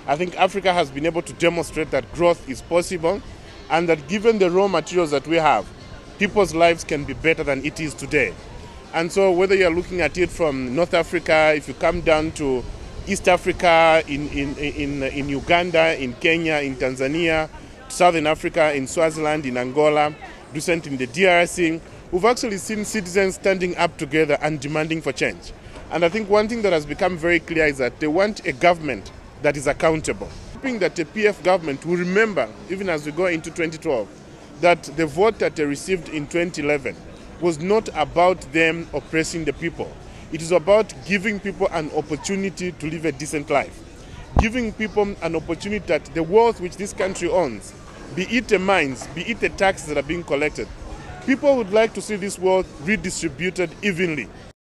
I think Africa has been able to demonstrate that growth is possible, and that given the raw materials that we have, people's lives can be better than it is today. And so whether you're looking at it from North Africa, if you come down to East Africa, in Uganda, in Kenya, in Tanzania, Southern Africa, in Swaziland, in Angola, recent in the DRC, we've actually seen citizens standing up together and demanding for change. And I think one thing that has become very clear is that they want a government that is accountable. Hoping that the PF government will remember, even as we go into 2012, that the vote that they received in 2011 was not about them oppressing the people. It is about giving people an opportunity to live a decent life. Giving people an opportunity that the wealth which this country owns, be it the mines, be it the taxes that are being collected, people would like to see this wealth redistributed evenly.